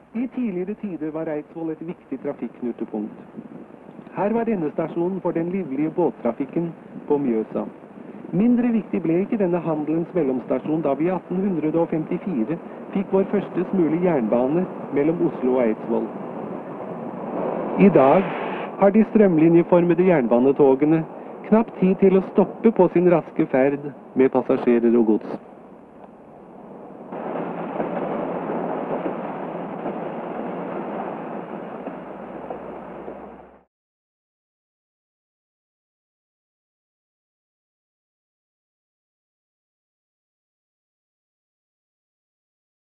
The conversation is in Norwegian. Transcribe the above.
I tidligere tider var Eidsvoll et viktig trafikknutepunkt. Her var endestasjonen for den livlige båttrafikken på Mjøsa. Mindre viktig ble ikke denne handelens mellomstasjon da vi i 1854 fikk vår første smule jernbane mellom Oslo og Eidsvoll. I dag har de strømlinjeformede jernbanetogene knapt tid til å stoppe på sin raske ferd med passasjerer og gods.